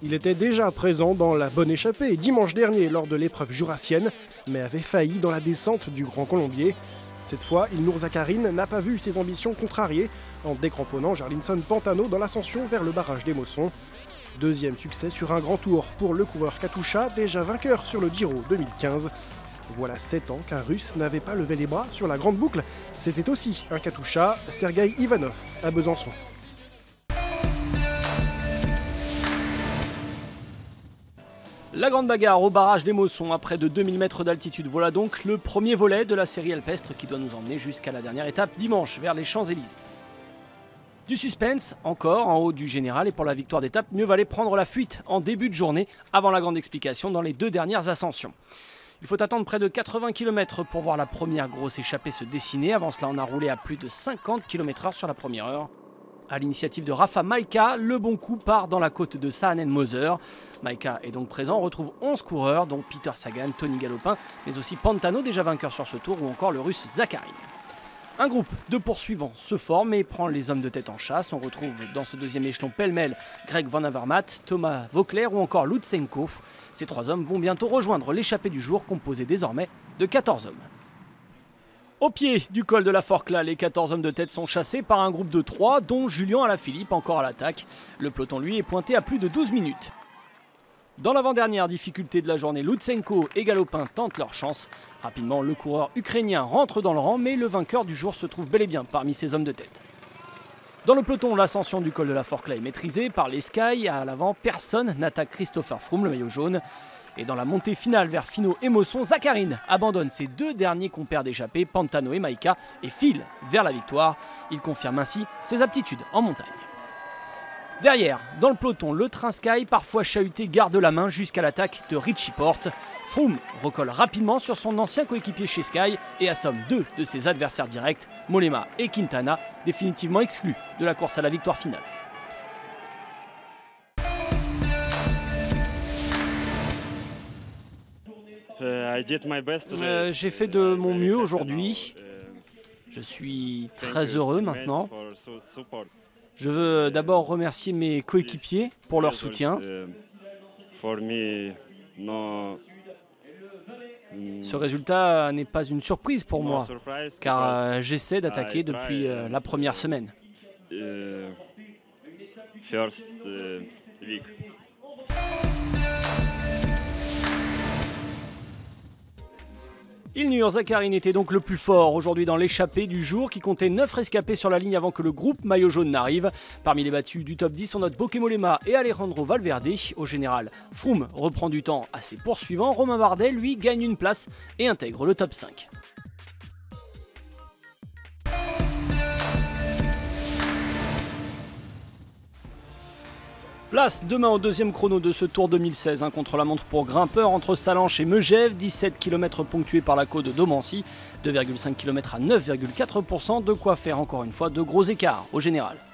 Il était déjà présent dans la Bonne Échappée dimanche dernier lors de l'épreuve jurassienne, mais avait failli dans la descente du Grand Colombier. Cette fois, Ilnur Zakarin n'a pas vu ses ambitions contrariées en décramponnant Jarlinson Pantano dans l'ascension vers le barrage des Mossons. Deuxième succès sur un grand tour pour le coureur Katusha, déjà vainqueur sur le Giro 2015. Voilà 7 ans qu'un Russe n'avait pas levé les bras sur la grande boucle. C'était aussi un Katusha, Sergueï Ivanov, à Besançon. La grande bagarre au barrage des Mossons à près de 2000 mètres d'altitude. Voilà donc le premier volet de la série alpestre qui doit nous emmener jusqu'à la dernière étape dimanche vers les Champs-Élysées. Du suspense encore en haut du général et pour la victoire d'étape, mieux valait prendre la fuite en début de journée avant la grande explication dans les 2 dernières ascensions. Il faut attendre près de 80 km pour voir la première grosse échappée se dessiner. Avant cela, on a roulé à plus de 50 km/h sur la première heure. À l'initiative de Rafa Majka, le bon coup part dans la côte de Saanen-Moser. Majka est donc présent, on retrouve 11 coureurs, dont Peter Sagan, Tony Galopin, mais aussi Pantano, déjà vainqueur sur ce tour, ou encore le russe Zakarin. Un groupe de poursuivants se forme et prend les hommes de tête en chasse. On retrouve dans ce deuxième échelon pêle-mêle Greg Van Avermaet, Thomas Voeckler ou encore Lutsenko. Ces 3 hommes vont bientôt rejoindre l'échappée du jour, composée désormais de 14 hommes. Au pied du col de la Forclaz, les 14 hommes de tête sont chassés par un groupe de 3, dont Julien Alaphilippe, encore à l'attaque. Le peloton, lui, est pointé à plus de 12 minutes. Dans l'avant-dernière difficulté de la journée, Lutsenko et Galopin tentent leur chance. Rapidement, le coureur ukrainien rentre dans le rang, mais le vainqueur du jour se trouve bel et bien parmi ces hommes de tête. Dans le peloton, l'ascension du col de la Forclaz est maîtrisée par les Sky. À l'avant, personne n'attaque Christopher Froome, le maillot jaune. Et dans la montée finale vers Finau et Mosson, Zakarin abandonne ses 2 derniers compères d'échappée, Pantano et Majka, et file vers la victoire. Il confirme ainsi ses aptitudes en montagne. Derrière, dans le peloton, le train Sky, parfois chahuté, garde la main jusqu'à l'attaque de Richie Porte. Froome recolle rapidement sur son ancien coéquipier chez Sky et assomme 2 de ses adversaires directs, Mollema et Quintana, définitivement exclus de la course à la victoire finale. J'ai fait de mon mieux aujourd'hui. Je suis très heureux maintenant. Je veux d'abord remercier mes coéquipiers pour leur soutien. Ce résultat n'est pas une surprise pour moi, car j'essaie d'attaquer depuis la première semaine. Ilnur Zakarin était donc le plus fort aujourd'hui dans l'échappée du jour qui comptait 9 rescapés sur la ligne avant que le groupe maillot jaune n'arrive. Parmi les battus du top 10, on note Bauke Mollema et Alejandro Valverde. Au général, Froome reprend du temps à ses poursuivants. Romain Bardet, lui, gagne une place et intègre le top 5. Place demain au deuxième chrono de ce Tour 2016, un contre-la-montre pour grimpeurs entre Sallanches et Megève, 17 km ponctués par la côte de Domancy, 2,5 km à 9,4%, de quoi faire encore une fois de gros écarts au général.